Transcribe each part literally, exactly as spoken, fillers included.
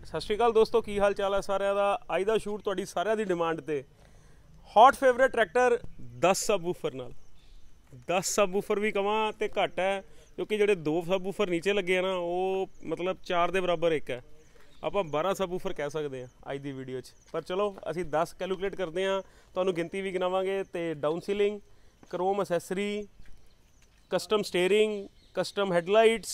सत श्री अकाल दोस्तों, की हाल चाल है सारिਆਂ ਦਾ। ਅੱਜ ਦਾ ਸ਼ੂਟ ਤੁਹਾਡੀ ਸਾਰਿਆਂ ਦੀ ਡਿਮਾਂਡ ਤੇ हॉट फेवरेट ट्रैक्टर दस सबवूफर नाल दस सबवूफर भी कवां ते घट है, क्योंकि ਜਿਹੜੇ दो सबवूफर नीचे लगे हैं ना वो मतलब चार ਦੇ बराबर एक है। ਆਪਾਂ बारह सबवूफर कह सकते हैं ਅੱਜ ਦੀ ਵੀਡੀਓ 'ਚ, पर चलो ਅਸੀਂ दस कैलकुलेट करते हैं, ਤੁਹਾਨੂੰ ਗਿਣਤੀ ਵੀ ਗਿਣਾਵਾਂਗੇ। ਤੇ down ceiling, chrome accessory, custom steering, custom headlights,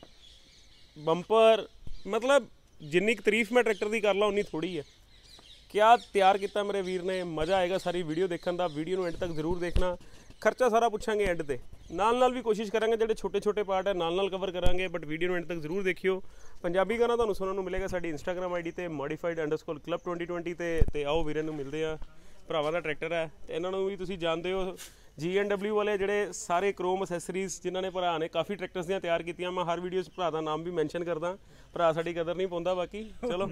bumper, मतलब जिन्नी तारीफ मैं ट्रैक्टर की कर ला उन्नी थोड़ी है। क्या तैयार किया मेरे वीर ने, मज़ा आएगा सारी वीडियो देखने का। वीडियो में एंड तक जरूर देखना, खर्चा सारा पूछांगे एंड ते नाल नाल भी कोशिश करांगे जो छोटे छोटे पार्ट है नाल नाल कवर करांगे, बट वीडियो में एंड तक जरूर देखियो। पंजाबी गाना तुहानूं सुनने को मिलेगा साडी इंस्टाग्राम आई डी ते modified underscore club twenty twenty ते ते आओ वीरे नूं मिलते हैं। भरावां दा ट्रैक्टर है ते इन्हां नूं भी तुसीं जाणदे हो, जी एन डबल्यू वाले जिहड़े सारे क्रोम असैसरीज जिन्हां ने भरा ने काफ़ी ट्रैक्टर्स दियां तैयार कीतियां। मैं हर वीडियो भरा दा नाम भी मैंशन करदा, भरा साडी कदर नहीं पाउंदा बाकी। चलो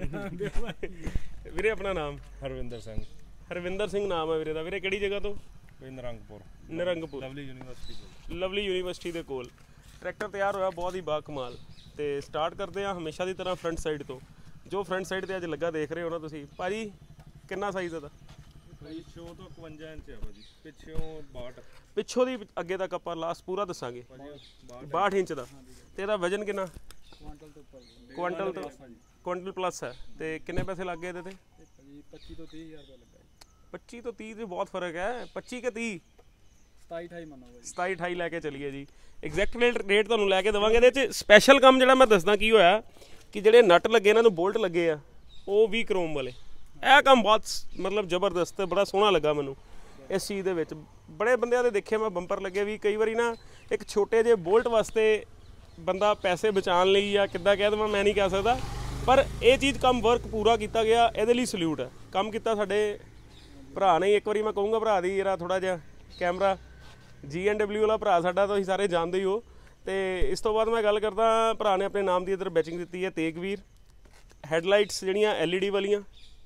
वीरे अपना नाम? हरविंदर सिंह। हरविंदर सिंह नाम है वीरे दा। वीरे किहड़ी जगह तो? Nirangpur. Nirangpur Lovely University. Lovely University के कोल ट्रैक्टर तैयार होया, बहुत ही बाकमाल। तो स्टार्ट करते हैं हमेशा की तरह फ्रंट साइड तो। जो फ्रंट साइड पर अज लगा देख रहे हो ना तुसीं, भाजी कितना साइज़ है? पिछों तो इकवंजा इंच है भाजी, पिछों बाहठ। पिछों दी अगे तक आपां लास्ट पूरा दसांगे बाहठ इंच का। तो इहदा वजन कितना? क्वांटल तो क्वांटल प्लस है। तो किन्ने पैसे लग गए इहदे ते? पच्ची तो तीह हज़ार रुपये लगा। पच्ची तो तीह से बहुत फर्क है। पच्ची के तीह सताई अठाई मनो भाई, सताई अठाई लैके चलिए जी। एग्जैक्ट रेट रेट तुहानूं लैके देवांगे। इहदे च स्पैशल काम जिहड़ा मैं दसदा की होया कि जिहड़े नट लगे इन्हां नूं बोल्ट लगे आ वो भी क्रोम वाले। यह काम बहुत मतलब जबरदस्त, बड़ा सोहना लगा मैनूं इस चीज़ दे विच। बड़े बंदियां दे देखे मैं बंपर लगे भी, कई बारी ना एक छोटे जे बोल्ट वास्ते बंदा पैसे बचाने लई या किद्दां कह देवां मैं नहीं कह सकदा, पर यह चीज़ काम वर्क पूरा किया गया, ये लई सल्यूट है। काम किया साडे भरा ने। एक बारी मैं कहूँगा भरा दी जरा थोड़ा जिहा कैमरा जी एन डबल्यू वाला भरा साडा, तुसीं सारे जानते ही हो। तो इस तो बाद मैं गल करदा, भरा ने अपने नाम की इधर बैचिंग दी है तेगवीर। हैडलाइट्स जिहड़ियां एल ई डी वालियां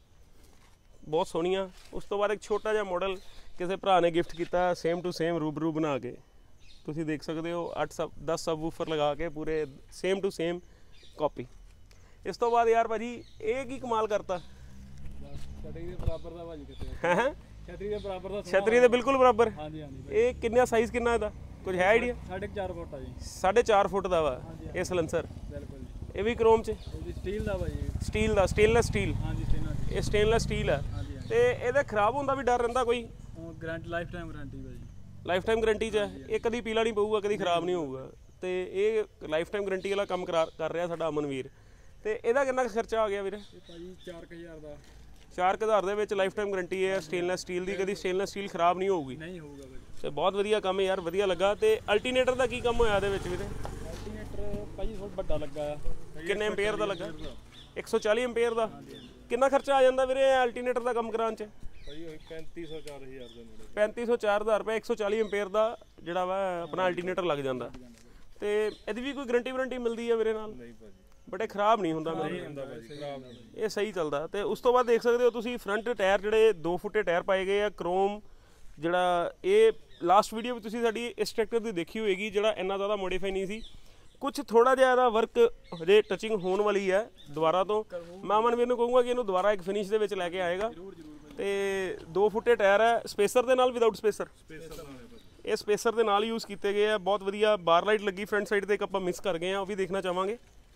बहुत सोहणियां। उस तो बाद एक छोटा जिहा मॉडल किसी भरा ने गिफ्ट किया, सेम टू सेम रूबरू बना के तुसीं देख सकते हो। अठ सब दस सब वूफर लगा के पूरे सेम टू सेम कॉपी। इस तो बाद यार भाजी ये की कमाल करता, छतरी के बराबर दा भाजी किते हैं? छतरी के बराबर दा, छतरी के बिल्कुल बराबर। हां जी हां जी। ये कितना साइज़ कितना इहदा कुछ है आइडिया? साढ़े चार फुट आ जी। साढ़े चार फुट का वा ये सलेंसर। बिल्कुल जी। ये भी क्रोम च जी स्टील दा भाजी। स्टील का, स्टेनलैस स्टील। हां जी स्टील दा। ये स्टेनलैस स्टील है। हां जी हां। तो ये खराब होने भी डर रहिंदा कोई? गारंटी लाइफ टाइम गारंटी भाजी। लाइफ टाइम गारंटी च है, ये कभी पीला नहीं पऊगा, कभी खराब नहीं होगा। तो ये लाइफ टाइम गारंटी वाला काम करा कर रहा साडा अमनवीर। तो यदा कितना खर्चा आ गया वीरे? भाजी चार हज़ार दा। चार हज़ार दे विच लाइफ टाइम गारंटी है स्टेनलैस स्टील की, कभी स्टेनलैस स्टील खराब नहीं होगी। नहीं होगा भाजी। तो बहुत वधिया काम है यार, वधिया लगा। तो अल्टीनेटर का की काम होया इहदे विच वीरे? अल्टरनेटर भाजी थोड़ा बड़ा लगा है। किन्ने एम्पेयर का लगा? एक सौ चाली एम्पेयर का। कितना खर्चा आ जाता वीरे अल्टीनेटर का काम कराने च? पैंती सौ चार हज़ार का। पैंती सौ चार हज़ार रुपये एक सौ चाली एम्पेयर का जिहड़ा वा अपना अल्टीनेटर लग जाता। तो इहदी भी कोई गारंटी वारंटी मिलती है मेरे नाल? बट खराब नहीं होंदा मेरे, ये सही चलता। तो उस तो बाद देख सकते हो तुसीं फ्रंट टायर जिहड़े दो फुटे टायर पाए गए आ क्रोम। जिहड़ा ये लास्ट वीडियो भी तुसीं साडी इस ट्रैक्टर की देखी होएगी, जिहड़ा इन्ना ज़्यादा मॉडिफाई नहीं सी, कुछ थोड़ा जिहा इहदा वर्क हजे टचिंग होने वाली है दोबारा तो। मैं अमनवीर नूं कहूँगा कि इहनूं दोबारा एक फिनिश दे विच लैके आएगा। तो दो फुटे टायर है स्पेसर के नाल, विदाउट स्पेसर? ये स्पेसर के नाल यूज़ किए गए हैं। बहुत वधिया बार लाइट लगी फ्रंट साइड पर, एक आपां मिस कर गए हैं, वो भी देखना चाहांगे।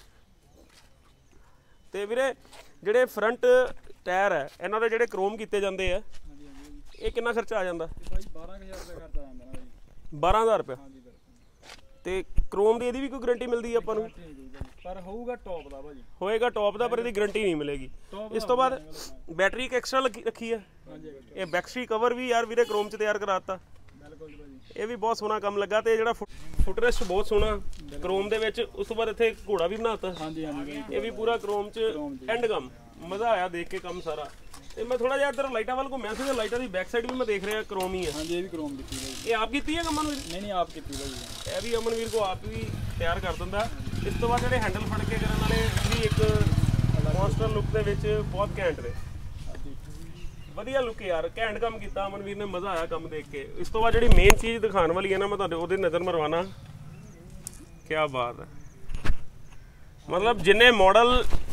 तो वीरे जिहड़े फ्रंट टायर है इन्हां दे जिहड़े क्रोम किए जाते हैं, ये कितना खर्चा आ जाता? बारह हज़ार रुपये खर्चा आ जांदा ना भाई। बारह हज़ार रुपये। हां जी बिल्कुल। तो क्रोम की भी कोई गारंटी मिलती है आपां नूं? पर होगा टॉप दा भाजी। होएगा टॉप का, पर इसकी गारंटी नहीं मिलेगी। इस तो बाद बैटरी एक एक्स्ट्रा लगी रखी है। ये बैकस्ट्री कवर भी यार वीरे क्रोम च तैयार कराता। ये भी बहुत सोहना काम लगा। तो जो फुटरेस्ट बहुत सोहना क्रोम दे विच। उस तो बाद इत्थे घोड़ा भी बनाता। हाँ जी हाँ जी। ये भी पूरा क्रोम च एंड काम, मज़ा आया देख के काम सारा। तो मैं थोड़ा जिहा इधर लाइटां वाल घूमिया सी, लाइटां दी बैक साइड भी मैं देख रहा क्रोम ही है। हाँ जी, ये भी क्रोम की है। ये आप कीती है अमनवीर? नहीं नहीं आप कीती भाई। ये भी अमनवीर को आप भी तैयार कर दिंदा। इस तो बाद जिहड़े हैंडल फड़ के करन वाले भी एक मॉन्स्टर लुक दे विच बहुत घैंट ने, वधिया लुक यार, घैंट काम किया अमनवीर ने, मज़ा आया काम देख के। इस तो बाद जिहड़ी मेन चीज़ दिखाने वाली है ना, मैं तुहाडे ओहदे नज़र मरवाना। क्या बात है, मतलब जिन्ने मॉडल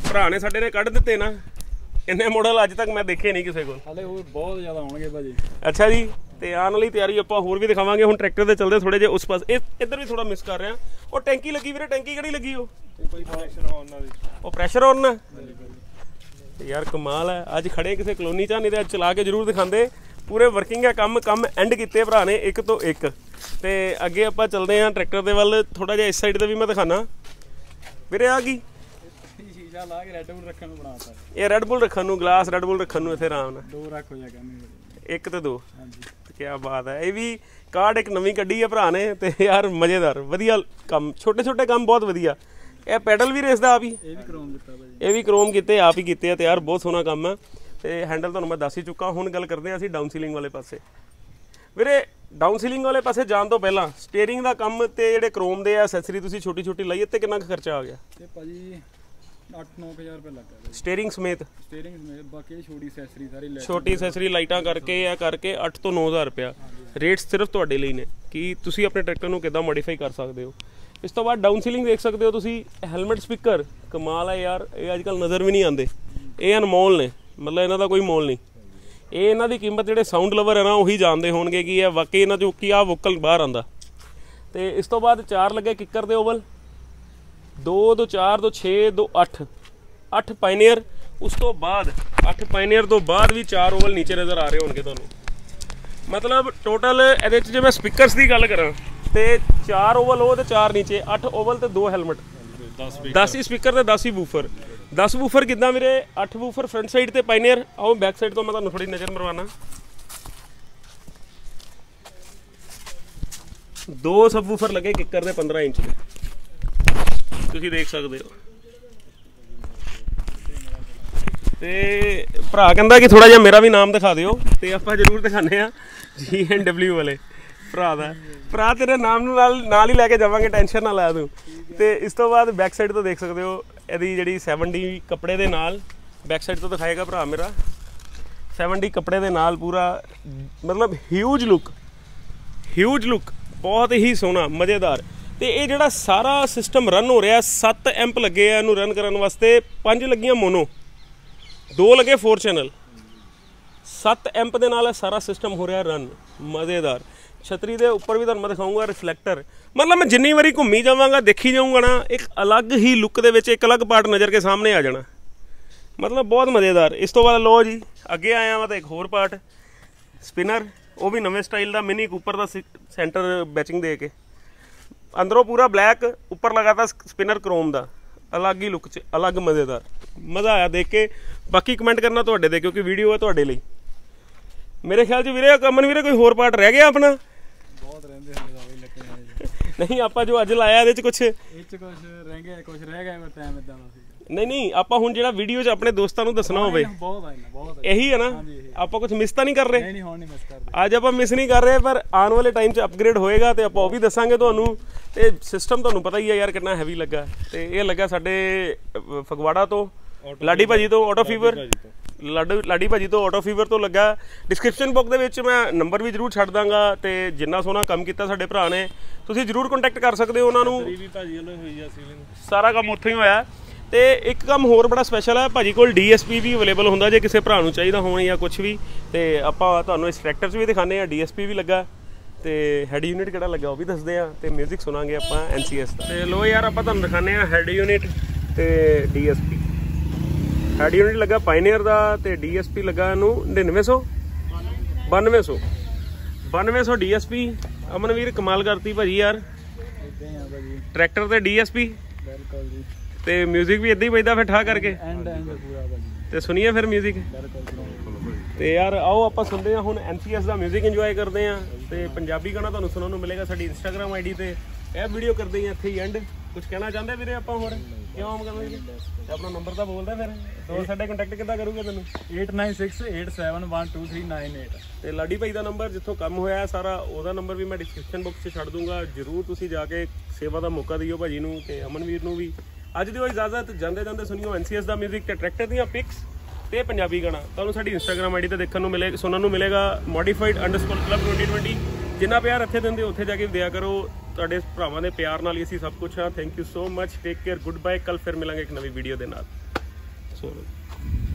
ਭਰਾ ਨੇ ਸਾਡੇ ਨੇ ਕੱਢ ਦਿੱਤੇ ਨਾ, ਇੰਨੇ ਮਾਡਲ ਅੱਜ ਤੱਕ ਮੈਂ ਦੇਖੇ ਨਹੀਂ ਕਿਸੇ ਕੋਲ। ਹਲੇ ਹੋਰ ਬਹੁਤ ਜ਼ਿਆਦਾ ਆਉਣਗੇ ਭਾਜੀ। ਅੱਛਾ ਜੀ, ਤੇ ਆਉਣ ਵਾਲੀ ਤਿਆਰੀ ਆਪਾਂ ਹੋਰ ਵੀ ਦਿਖਾਵਾਂਗੇ। ਹੁਣ ਟਰੈਕਟਰ ਤੇ ਚੱਲਦੇ ਥੋੜੇ ਜਿਹਾ ਉਸ ਪਾਸ, ਇਹ ਇੱਧਰ ਵੀ ਥੋੜਾ ਮਿਸ ਕਰ ਰਿਹਾ। ਉਹ ਟੈਂਕੀ ਲੱਗੀ ਵੀਰੇ, ਟੈਂਕੀ ਕਿਹੜੀ ਲੱਗੀ? ਉਹ ਕੋਈ ਪ੍ਰੈਸ਼ਰ ਆਉਣ ਨਾਲ ਉਹ ਪ੍ਰੈਸ਼ਰ ਆਨ ਨਾ ਯਾਰ, ਕਮਾਲ ਹੈ। ਅੱਜ ਖੜੇ ਕਿਸੇ ਕਲੋਨੀ ਚ, ਨਹੀਂ ਤੇ ਅੱਜ ਚਲਾ ਕੇ ਜ਼ਰੂਰ ਦਿਖਾਉਂਦੇ। ਪੂਰੇ ਵਰਕਿੰਗ ਹੈ, ਕੰਮ ਕੰਮ ਐਂਡ ਕੀਤੇ ਭਰਾ ਨੇ ਇੱਕ ਤੋਂ ਇੱਕ। ਤੇ ਅੱਗੇ ਆਪਾਂ ਚੱਲਦੇ ਹਾਂ ਟਰੈਕਟਰ ਦੇ ਵੱਲ। ਥੋੜਾ ਜਿਹਾ ਇਸ ਸਾਈਡ ਤੇ ਵੀ ਮੈਂ ਦਿਖਾਣਾ ਵੀਰੇ। ਆ ਗਈ ਸ਼ੀਸ਼ਾ ਲਾ ਕੇ ਰੈੱਡ ਬੁੱਲ ਰੱਖਣ ਨੂੰ ਬਣਾਤਾ। ਇਹ ਰੈੱਡ ਬੁੱਲ ਰੱਖਣ ਨੂੰ, ਗਲਾਸ ਰੈੱਡ ਬੁੱਲ ਰੱਖਣ ਨੂੰ ਇੱਥੇ ਆਰਾਮ ਨਾਲ ਦੋ ਰੱਖ ਹੋ ਜਾ ਕਰਨੇ, ਇੱਕ ਤੇ ਦੋ। ਹਾਂਜੀ ਕੀ ਬਾਤ ਹੈ। ਇਹ ਵੀ ਕਾਰਡ ਇੱਕ ਨਵੀਂ ਕੱਢੀ ਹੈ ਭਰਾ ਨੇ, ਤੇ ਯਾਰ ਮਜ਼ੇਦਾਰ ਵਧੀਆ ਕੰਮ, ਛੋਟੇ ਛੋਟੇ ਕੰਮ ਬਹੁਤ ਵਧੀਆ। ਇਹ ਪੈਡਲ ਵੀ ਰੇਸ ਦਾ ਆਪ ਹੀ, ਇਹ ਵੀ ਕ੍ਰੋਮ ਦਿੱਤਾ ਭਾਜੀ, ਇਹ ਵੀ ਕ੍ਰੋਮ ਕੀਤੇ ਆਪ ਹੀ ਕੀਤੇ ਆ ਤੇ ਯਾਰ ਬਹੁਤ ਸੋਹਣਾ ਕੰਮ ਹੈ। ਤੇ ਹੈਂਡਲ ਤੁਹਾਨੂੰ ਮੈਂ ਦੱਸ ਹੀ ਚੁੱਕਾ। ਹੁਣ ਗੱਲ ਕਰਦੇ ਹਾਂ ਅਸੀਂ ਡਾਊਨ ਸੀਲਿੰਗ ਵਾਲੇ ਪਾਸੇ। ਵੀਰੇ ਡਾਊਨ ਸੀਲਿੰਗ ਵਾਲੇ ਪਾਸੇ ਜਾਣ ਤੋਂ ਪਹਿਲਾਂ ਸਟੀਅਰਿੰਗ ਦਾ ਕੰਮ ਤੇ ਜਿਹੜੇ ਕ੍ਰੋਮ ਦੇ ਐਸੈਸਰੀ ਤੁਸੀਂ ਛੋਟੀ ਛੋਟੀ ਲਾਈ, ਤੇ ਕਿੰਨਾ ਕੁ ਖਰਚਾ ਆ ਗਿਆ? ਤੇ ਭਾਜੀ ਅੱਠ ਨੌ ਹਜ਼ਾਰ ਰੁਪਏ ਲੱਗਾ ਸਟੀਅਰਿੰਗ ਸਮੇਤ, ਸਟੀਅਰਿੰਗ ਸਮੇਤ। ਬਾਕੀ ਛੋਟੀ ਐਕਸੈਸਰੀ ਸਾਰੀ ਲੈ, ਛੋਟੀ ਐਸੈਸਰੀ ਲਾਈਟਾਂ ਕਰਕੇ ਆ ਕਰਕੇ ਅੱਠ ਤੋਂ ਨੌ ਹਜ਼ਾਰ ਰੁਪਇਆ। ਰੇਟਸ ਸਿਰਫ ਤੁਹਾਡੇ ਲਈ ਨੇ ਕਿ ਤੁਸੀਂ ਆਪਣੇ ਟਰੈਕਟਰ ਨੂੰ ਕਿੱਦਾਂ ਮੋਡੀਫਾਈ ਕਰ ਸਕਦੇ ਹੋ। ਇਸ ਤੋਂ ਬਾਅਦ ਡਾਊਨ ਸੀਲਿੰਗ ਦੇਖ ਸਕਦੇ ਹੋ ਤੁਸੀਂ। ਹੈਲਮਟ ਸਪੀਕਰ ਕਮਾਲ ਹੈ ਯਾਰ, ਇਹ ਅੱਜ ਕੱਲ੍ਹ ਨਜ਼ਰ ਵੀ ਨਹੀਂ ਆਉਂਦੇ। ਇਹ ਅਨਮੋਲ ਨੇ, ਮਤਲਬ ਇਹਨਾਂ ਦਾ ਕੋਈ ਮੋਲ ਨਹੀਂ। ਇਹ ਇਹਨਾਂ ਦੀ ਕੀਮਤ ਜਿਹੜੇ ਸਾਊਂਡ ਲਵਰ ਹੈ ਨਾ ਉਹੀ ਜਾਣਦੇ ਹੋਣਗੇ ਕਿ ਇਹ ਵਾਕਈ ਇਹਨਾਂ ਚੋਂ ਕੀ ਆ ਵੋਕਲ ਬਾਹਰ ਆਉਂਦਾ। ਤੇ ਇਸ ਤੋਂ ਬਾਅਦ ਚਾਰ ਲੱਗੇ ਕਿੱਕਰ ਦੇ ਓਵਲ, ਦੋ ਦੋ ਚਾਰ ਦੋ ਛੇ ਦੋ ਅੱਠ, ਅੱਠ ਪਾਇਨੀਅਰ। ਉਸ ਤੋਂ ਬਾਅਦ ਅੱਠ ਪਾਇਨੀਅਰ ਤੋਂ ਬਾਅਦ ਵੀ ਚਾਰ ਓਵਲ ਨੀਚੇ ਨਜ਼ਰ ਆ ਰਹੇ ਹੋਣਗੇ ਤੁਹਾਨੂੰ। ਮਤਲਬ ਟੋਟਲ ਇਹਦੇ 'ਚ ਜੇ ਮੈਂ ਸਪੀਕਰਸ ਦੀ ਗੱਲ ਕਰਾਂ ਤੇ ਚਾਰ ਓਵਲ ਉਹ ਤੇ ਚਾਰ ਨੀਚੇ, ਅੱਠ ਓਵਲ ਤੇ ਦੋ ਹੈਲਮਟ, ਦਸ ਹੀ ਸਪੀਕਰ ਤੇ ਦਸ ਹੀ ਬੂਫਰ। ਦਸ ਬੂਫਰ ਕਿੱਦਾਂ ਵੀਰੇ? ਅੱਠ ਬੂਫਰ ਫਰੰਟ ਸਾਈਡ ਤੇ ਪਾਇਨੀਅਰ। ਆਓ ਬੈਕ ਸਾਈਡ ਤੋਂ ਮੈਂ ਤੁਹਾਨੂੰ ਥੋੜੀ ਨਜ਼ਰ ਮਰਵਾਣਾ। ਦੋ ਸਬ ਬੂਫਰ ਲੱਗੇ ਕਿੱਕਰ ਦੇ ਪੰਦਰਾਂ ਇੰਚ ਦੇ, ਤੁਸੀਂ ਦੇਖ ਸਕਦੇ ਹੋ। ਤੇ ਭਰਾ ਕਹਿੰਦਾ ਕਿ ਥੋੜਾ ਜਿਹਾ ਮੇਰਾ ਵੀ ਨਾਮ ਦਿਖਾ ਦਿਓ, ਤੇ ਆਪਾਂ ਜ਼ਰੂਰ ਦਿਖਾਉਂਦੇ ਆ। ਜੀ ਐਨ ਡਬਲਿਊ ਵਾਲੇ ਭਰਾ ਦਾ, ਭਰਾ ਤੇਰੇ ਨਾਮ ਨੂੰ ਨਾਲ ਨਾਲ ਹੀ ਲੈ ਕੇ ਜਾਵਾਂਗੇ, ਟੈਨਸ਼ਨ ਨਾ ਲੈ ਤੂੰ। ਤੇ ਇਸ ਤੋਂ ਬਾਅਦ ਬੈਕ ਸਾਈਡ ਤੋਂ ਦੇਖ ਸਕਦੇ ਹੋ ਇਹਦੀ ਜਿਹੜੀ ਸੈਵਨਟੀ ਕੱਪੜੇ ਦੇ ਨਾਲ, ਬੈਕ ਸਾਈਡ ਤੋਂ ਦਿਖਾਏਗਾ ਭਰਾ ਮੇਰਾ। ਸੈਵਨਟੀ ਕੱਪੜੇ ਦੇ ਨਾਲ ਪੂਰਾ, ਮਤਲਬ ਹਿਊਜ ਲੁੱਕ, ਹਿਊਜ ਲੁੱਕ, ਬਹੁਤ ਹੀ ਸੋਹਣਾ ਮਜ਼ੇਦਾਰ। ਤੇ ਇਹ ਜਿਹੜਾ ਸਾਰਾ ਸਿਸਟਮ ਰਨ ਹੋ ਰਿਹਾ, ਸੱਤ ਐਂਪ ਲੱਗੇ ਆ ਇਹਨੂੰ ਰਨ ਕਰਨ ਵਾਸਤੇ, ਪੰਜ ਲੱਗੀਆਂ ਮੋਨੋ, ਦੋ ਲੱਗੇ ਫੋਰ ਚੈਨਲ, ਸੱਤ ਐਂਪ ਦੇ ਨਾਲ ਇਹ ਸਾਰਾ ਸਿਸਟਮ ਹੋ ਰਿਹਾ ਰਨ, ਮਜ਼ੇਦਾਰ। ਛਤਰੀ ਦੇ ਉੱਪਰ ਵੀ ਤੁਹਾਨੂੰ ਮੈਂ ਦਿਖਾਊਂਗਾ ਰਿਫਲੈਕਟਰ। ਮਤਲਬ ਮੈਂ ਜਿੰਨੀ ਵਾਰੀ ਘੁੰਮੀ ਜਾਵਾਂਗਾ ਦੇਖੀ ਜਾਊਂਗਾ ਨਾ, ਇੱਕ ਅਲੱਗ ਹੀ ਲੁੱਕ ਦੇ ਵਿੱਚ ਇੱਕ ਅਲੱਗ ਪਾਰਟ ਨਜ਼ਰ ਕੇ ਸਾਹਮਣੇ ਆ ਜਾਣਾ, ਮਤਲਬ ਬਹੁਤ ਮਜ਼ੇਦਾਰ। ਇਸ ਤੋਂ ਬਾਅਦ ਲੋ ਜੀ ਅੱਗੇ ਆਇਆ ਵਾ ਤਾਂ ਇੱਕ ਹੋਰ ਪਾਰਟ ਸਪਿਨਰ, ਉਹ ਵੀ ਨਵੇਂ ਸਟਾਈਲ ਦਾ ਮਿਨੀ ਕੂਪਰ ਦਾ ਸੈਂਟਰ ਬੈਚਿੰਗ ਦੇ ਕੇ, ਅੰਦਰੋਂ ਪੂਰਾ ਬਲੈਕ, ਉੱਪਰ ਲਗਾਤਾ ਸਪਿਨਰ ਕ੍ਰੋਮ ਦਾ, ਅਲੱਗ ਹੀ ਲੁੱਕ 'ਚ, ਅਲੱਗ ਮਜ਼ੇਦਾਰ, ਮਜ਼ਾ ਆਇਆ ਦੇਖ ਕੇ। ਬਾਕੀ ਕਮੈਂਟ ਕਰਨਾ ਤੁਹਾਡੇ ਦੇ, ਕਿਉਂਕਿ ਵੀਡੀਓ ਹੈ ਤੁਹਾਡੇ ਲਈ। ਮੇਰੇ ਖਿਆਲ 'ਚ ਵੀਰੇ ਕਮਨ ਵੀਰੇ ਕੋਈ ਹੋਰ ਪਾਰਟ ਰਹਿ ਗਿਆ ਆਪਣਾ? ਬਹੁਤ ਰਹਿੰਦੇ ਹੁੰਦੇ ਨਹੀਂ ਆਪਾਂ ਜੋ ਅੱਜ ਲਾਇਆ ਇਹਦੇ 'ਚ ਕੁਛ, ਇਹ 'ਚ ਕੁਝ ਰਹਿ ਗਿਆ, ਕੁਝ ਰਹਿ ਗਿਆ, ਪਰ ਟਾਈਮ ਇਦਾਂ ਦਾ ਸੀ। ਨਹੀਂ ਨਹੀਂ ਆਪਾਂ ਹੁਣ ਜਿਹੜਾ ਵੀਡੀਓ 'ਚ ਆਪਣੇ ਦੋਸਤਾਂ ਨੂੰ ਦੱਸਣਾ ਹੋਵੇ, ਬਹੁਤ ਆਇਆ ਬਹੁਤ, ਇਹੀ ਹੈ ਨਾ। ਆਪਾਂ ਕੁਝ ਮਿਸ ਤਾਂ ਨਹੀਂ ਕਰ ਰਹੇ? ਨਹੀਂ ਨਹੀਂ ਹੁਣ ਨਹੀਂ ਮਿਸ ਕਰਦੇ। ਅੱਜ ਆਪਾਂ ਮਿਸ ਨਹੀਂ ਕਰ ਰਹੇ, ਪਰ ਆਉਣ ਵਾਲੇ ਟਾਈਮ 'ਚ ਅਪਗ੍ਰੇਡ ਹੋਏਗਾ ਤੇ ਆਪਾਂ ਉਹ ਵੀ ਦੱਸਾਂਗੇ ਤੁਹਾਨੂੰ। ਤੇ ਸਿਸਟਮ ਤੁਹਾਨੂੰ ਪਤਾ ਹੀ ਹੈ ਯਾਰ ਕਿੰਨਾ ਹੈਵੀ ਲੱਗਾ। ਤੇ ਇਹ ਲੱਗਾ ਸਾਡੇ ਫਗਵਾੜਾ ਤੋਂ, ਲਾਡੀ ਭਾਜੀ ਤੋਂ ਆਟੋ ਫੀਵਰ, ਲਾਡੀ ਲਾਡੀ ਭਾਜੀ ਤੋਂ ਆਟੋ ਫੀਵਰ ਤੋਂ ਲੱਗਾ। ਡਿਸਕ੍ਰਿਪਸ਼ਨ ਬਾਕਸ ਦੇ ਵਿੱਚ ਮੈਂ ਨੰਬਰ ਵੀ ਜ਼ਰੂਰ ਛੱਡ ਦਾਂਗਾ। ਤੇ ਜਿੰਨਾ ਸੋਹਣਾ ਕੰਮ ਕੀਤਾ ਸਾਡੇ ਭਰਾ ਨੇ, ਤੁਸੀਂ ਜ਼ਰੂਰ ਕੰਟੈਕਟ ਕਰ ਸਕਦੇ ਹੋ ਉਹਨਾਂ ਨੂੰ। ਵੀ ਭਾਜੀ ਵੱਲੋਂ ਹੋਈ ਆ ਸੀਲਿੰਗ, ਸਾਰਾ ਕੰਮ ਉੱਥੋਂ ਹੀ ਹੋਇਆ। ਤੇ ਇੱਕ ਕੰਮ ਹੋਰ ਬੜਾ ਸਪੈਸ਼ਲ ਹੈ, ਭਾਜੀ ਕੋਲ ਡੀ ਐਸ ਪੀ ਵੀ ਅਵੇਲੇਬਲ ਹੁੰਦਾ ਜੇ ਕਿਸੇ ਭਰਾ ਨੂੰ ਚਾਹੀਦਾ ਹੋਣ ਜਾਂ ਕੁਝ ਵੀ। ਤੇ ਆਪਾਂ ਤੁਹਾਨੂੰ ਇਸ ਟਰੈਕਟਰ 'ਚ ਵੀ ਦਿਖਾਉਂਦੇ ਹਾਂ, ਡੀ ਐਸ ਪੀ ਵੀ ਲੱਗਾ ਤੇ ਹੈਡ ਯੂਨਿਟ ਕਿਹੜਾ ਲੱਗਾ ਉਹ ਵੀ ਦੱਸਦੇ ਆ, ਤੇ ਮਿਊਜ਼ਿਕ ਸੁਣਾਂਗੇ ਆਪਾਂ ਐਨ ਸੀ ਐਸ ਦਾ। ਤੇ ਲੋ ਯਾਰ ਆਪਾਂ ਤੁਹਾਨੂੰ ਦਿਖਾਉਂਦੇ ਹਾਂ ਹੈਡ ਯੂਨਿਟ ਤੇ D S P. Head unit ਲੱਗਾ ਪਾਇਨੀਅਰ ਦਾ ਤੇ ਡੀ ਐਸ ਪੀ ਲੱਗਾ ਇਹਨੂੰ ਨੜਿਨਵੇਂ ਸੌ ਬਾਨਵੇਂ ਸੌ ਬਾਨਵੇਂ ਸੌ ਡੀ ਐਸ ਪੀ। ਅਮਨਵੀਰ ਕਮਾਲ ਕਰਤੀ ਭਾਜੀ ਯਾਰ, ਟਰੈਕਟਰ ਤੇ ਡੀ ਐਸ ਪੀ ਬਿਲਕੁਲ ਜੀ। ਤੇ ਮਿਊਜ਼ਿਕ ਵੀ ਇੱਦਾਂ ਹੀ ਵੱਜਦਾ ਫਿਰ ਠਾ ਕਰਕੇ, ਐਂਡ ਐਂਡ ਪੂਰਾ ਭਾਜੀ। ਤੇ ਸੁਣੀਏ ਫਿਰ ਮਿਊਜ਼ਿਕ। ਤੇ ਯਾਰ ਆਓ ਆਪਾਂ ਸੁਣਦੇ ਹਾਂ ਹੁਣ ਐਨ ਸੀ ਐਸ ਦਾ ਮਿਊਜ਼ਿਕ ਇੰਜੋਏ ਕਰਦੇ ਹਾਂ। ਤੇ ਪੰਜਾਬੀ ਗਾਣਾ ਤੁਹਾਨੂੰ ਸੁਣਨ ਨੂੰ ਮਿਲੇਗਾ ਸਾਡੀ ਇੰਸਟਾਗ੍ਰਾਮ ਆਈ ਡੀ ਤੇ। ਇਹ ਵੀਡੀਓ ਕਰਦੇ ਹਾਂ ਇੱਥੇ ਹੀ ਐਂਡ। ਕੁਝ ਕਹਿਣਾ ਚਾਹੁੰਦੇ ਵੀਰੇ ਆਪਾਂ ਹੋਰ? ਕਿਉਂ ਕਰਾਂਗੇ? ਤੇ ਆਪਣਾ ਨੰਬਰ ਤਾਂ ਬੋਲਦਾ ਫਿਰ, ਦੋ ਸਾਡੇ ਕੰਟੈਕਟ ਕਿੱਦਾਂ ਕਰੂਗੇ ਤੈਨੂੰ? Eight nine six eight seven one two three nine eight. ਤੇ ਲਾਡੀ ਭਾਈ ਦਾ ਨੰਬਰ ਜਿੱਥੋਂ ਕੰਮ ਹੋਇਆ ਸਾਰਾ, ਉਹਦਾ ਨੰਬਰ ਵੀ ਮੈਂ ਡਿਸਕ੍ਰਿਪਸ਼ਨ ਬਾਕਸ 'ਚ ਛੱਡ ਦੂੰਗਾ। ਜ਼ਰੂਰ ਤੁਸੀਂ ਜਾ ਕੇ ਸੇਵਾ ਦਾ ਮੌਕਾ ਦਿਓ ਭਾਜੀ ਨੂੰ ਤੇ ਅਮਨਵੀਰ ਨੂੰ ਵੀ। ਅੱਜ ਦਿਓ ਇਜਾਜ਼ਤ, ਜਾਂਦੇ ਜਾਂਦੇ ਸੁਣਿਓ ਐਨ ਸੀ ਐਸ ਦਾ ਮਿਊਜ਼ਿਕ ਤੇ ਟਰੈਕਟਰ ਦੀਆਂ ਪਿਕਸ ਤੇ ਪੰਜਾਬੀ ਗਾਣਾ ਤੁਹਾਨੂੰ ਸਾਡੀ ਇੰਸਟਾਗ੍ਰਾਮ ਆਈ ਡੀ ਤੇ ਦੇਖਣ ਨੂੰ ਮਿਲੇ, ਸੁਣਨ ਨੂੰ ਮਿਲੇਗਾ। Modified underscore club twenty twenty. ਜਿੰਨਾ ਪਿਆਰ ਇੱਥੇ ਦਿੰਦੇ ਉੱਥੇ ਜਾ ਕੇ ਦਿਆ ਕਰੋ। ਤੁਹਾਡੇ ਭਰਾਵਾਂ ਦੇ ਪਿਆਰ ਨਾਲ ਹੀ ਅਸੀਂ ਸਭ ਕੁਝ ਹਾਂ। Thank you so much, take care, good bye. ਕੱਲ ਫਿਰ ਮਿਲਾਂਗੇ ਇੱਕ ਨਵੀਂ ਵੀਡੀਓ ਦੇ ਨਾਲ। ਚਲੋ